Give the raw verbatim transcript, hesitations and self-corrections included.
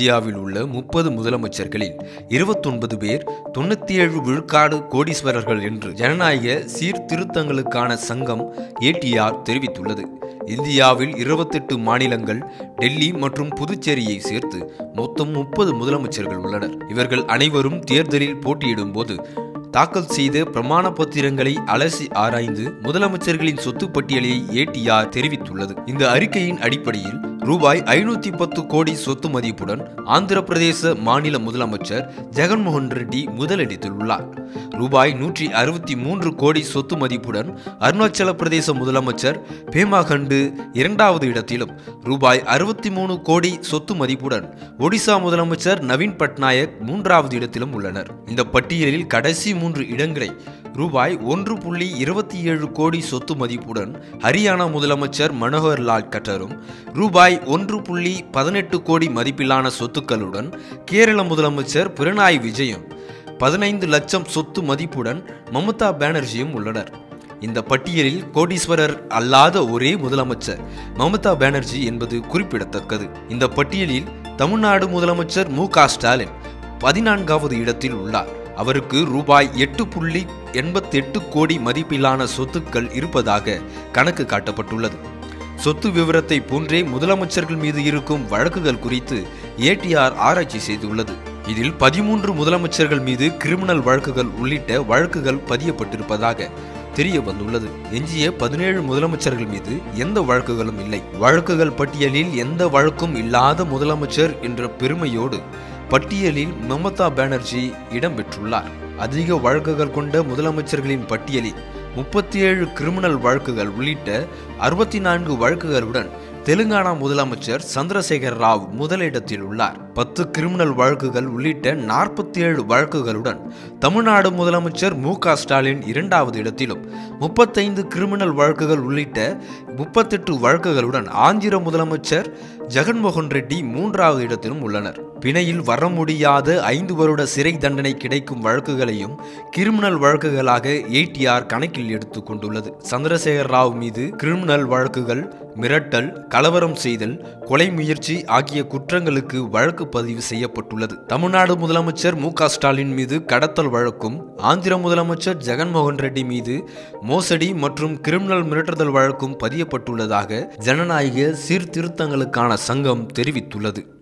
இந்தியாவில் உள்ள முப்பது முதலமைச்சர்களில் இருபத்தி ஒன்பது பேர் தொண்ணூத்தி ஏழு விழுக்காடு கோடீஸ்வரர்கள் என்று ஜனநாயக சீர்திருத்தங்களுக்கான சங்கம் ஏ டி ஆர் தெரிவித்துள்ளது. இந்தியாவில் இருபத்தெட்டு மாநிலங்கள், டெல்லி மற்றும் புதுச்சேரியை சேர்த்து மொத்தம் முப்பது முதலமைச்சர்கள் உள்ளனர். இவர்கள் அனைவரும் தேர்தலில் போட்டியிடும் போது தாக்கல் செய்த பிரமாண பத்திரங்களை அலசி ஆராய்ந்து முதலமைச்சர்களின் சொத்து பட்டியலை ஏ டி ஆர் தெரிவித்துள்ளது. இந்த அறிக்கையின் அடிப்படையில் ரூபாய் ஐநூத்தி பத்து கோடி சொத்து மதிப்புடன் ஆந்திர பிரதேச மாநில முதலமைச்சர் ஜெகன்மோகன் ரெட்டி முதலிடத்தில் உள்ளார். ரூபாய் நூற்றி அறுபத்தி மூன்று கோடி சொத்து மதிப்புடன் அருணாச்சல பிரதேச முதலமைச்சர் பேமா கண்டு இரண்டாவது இடத்திலும், ரூபாய் அறுபத்தி மூணு கோடி சொத்து மதிப்புடன் ஒடிசா முதலமைச்சர் நவீன் பட்நாயக் மூன்றாவது இடத்திலும் உள்ளனர். இந்த பட்டியலில் கடைசி மூன்று இடங்களை ரூபாய் ஒன்று புள்ளி இருபத்தி ஏழு கோடி சொத்து மதிப்புடன் ஹரியானா முதலமைச்சர் மனோகர் லால் கட்டரும், ரூபாய் ஒன்று புள்ளி பதினெட்டு கோடி மதிப்பிலான சொத்துக்களுடன் கேரள முதலமைச்சர் பினராயி விஜயும், பதினைந்து லட்சம் சொத்து மதிப்புடன் மம்தா பானர்ஜியும் உள்ளனர். இந்த பட்டியலில் கோடீஸ்வரர் அல்லாத ஒரே முதலமைச்சர் மம்தா பானர்ஜி என்பது குறிப்பிடத்தக்கது. இந்த பட்டியலில் தமிழ்நாடு முதலமைச்சர் மு க ஸ்டாலின் பதினான்காவது இடத்தில் உள்ளார். அவருக்கு ரூபாய் எட்டு புள்ளி எண்பத்தி எட்டு கோடி மதிப்பிலான சொத்துக்கள் இருப்பதாக கணக்கு காட்டப்பட்டுள்ளது. சொத்து விவரத்தை போன்றே முதலமைச்சர்கள் மீது இருக்கும் வழக்குகள் குறித்து ஏ டி ஆர் ஆராய்ச்சி செய்துள்ளது. இதில் பதிமூன்று முதலமைச்சர்கள் மீது கிரிமினல் வழக்குகள் உள்ளிட்ட வழக்குகள் பதியப்பட்டிருப்பதாக தெரிய வந்துள்ளது. எஞ்சிய பதினேழு முதலமைச்சர்கள் மீது எந்த வழக்குகளும் இல்லை. வழக்குகள் பட்டியலில் எந்த வழக்கும் இல்லாத முதலமைச்சர் என்ற பெருமையோடு பட்டியலில் மம்தா பானர்ஜி இடம்பெற்றுள்ளார். அதிக வழக்குகள் கொண்ட முதலமைச்சர்களின் பட்டியலில் முப்பத்தி ஏழு கிரிமினல் வழக்குகள் உள்ளிட்ட அறுபத்தி நான்கு வழக்குகளுடன் தெலுங்கானா முதலமைச்சர் சந்திரசேகர் ராவ் முதலிடத்தில் உள்ளார். பத்து கிரிமினல் வழக்குகள் உள்ளிட்ட நாற்பத்தி ஏழு வழக்குகளுடன் தமிழ்நாடு முதலமைச்சர் மு க ஸ்டாலின் இரண்டாவது இடத்திலும், முப்பத்தைந்து கிரிமினல் வழக்குகள் உள்ளிட்ட முப்பத்தெட்டு வழக்குகளுடன் ஆந்திர முதலமைச்சர் ஜெகன்மோகன் ரெட்டி மூன்றாவது இடத்திலும் உள்ளனர். பிணையில் வர முடியாத ஐந்து வருட சிறை தண்டனை கிடைக்கும் வழக்குகளையும் கிரிமினல் வழக்குகளாக ஏ டி ஆர் கணக்கில் எடுத்துக் கொண்டுள்ளது. சந்திரசேகர் ராவ் மீது கிரிமினல் வழக்குகள் மிரட்டல், கலவரம் செய்தல், கொலை முயற்சி ஆகிய குற்றங்களுக்கு வழக்கு பதிவு செய்யப்பட்டுள்ளது. தமிழ்நாடு முதலமைச்சர் மு க ஸ்டாலின் மீது கடத்தல் வழக்கும், ஆந்திர முதலமைச்சர் ஜெகன்மோகன் ரெட்டி மீது மோசடி மற்றும் கிரிமினல் மிரட்டுதல் வழக்கும் பதியப்பட்டுள்ளதாக ஜனநாயக சீர்திருத்தங்களுக்கான சங்கம் தெரிவித்துள்ளது.